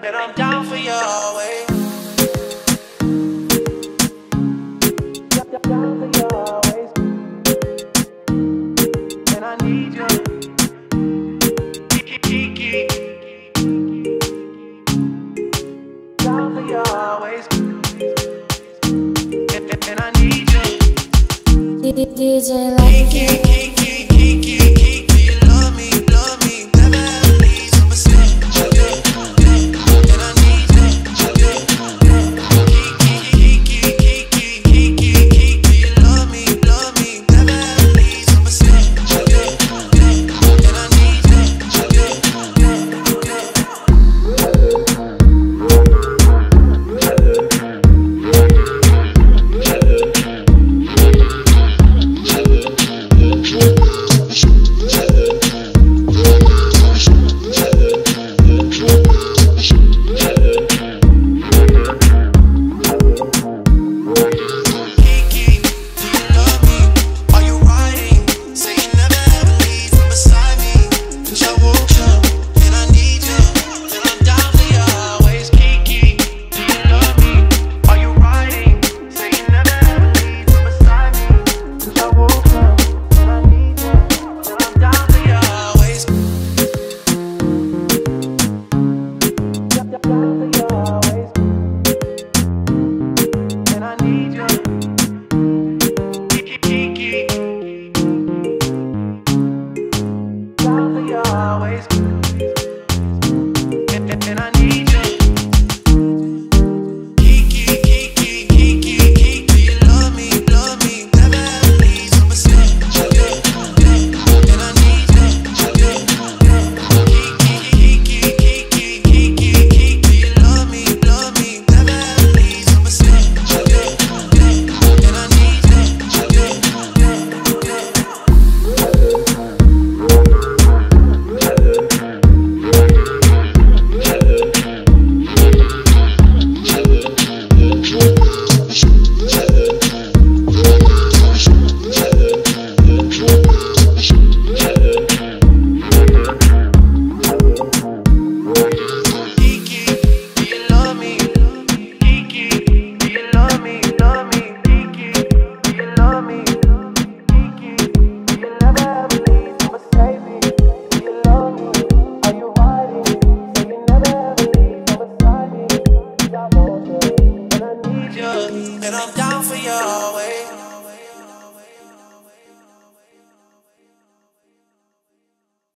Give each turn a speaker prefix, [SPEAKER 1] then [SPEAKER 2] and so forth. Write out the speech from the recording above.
[SPEAKER 1] and I'm down for you always. Down for you always, and I need you. Kiki, down for you always, and I need you.
[SPEAKER 2] DJ like
[SPEAKER 1] Kiki, you love me, never ever leave, so I say, and I need you. Kiki, you love me, never ever leave, so I say, and I need you, and I'm down for you.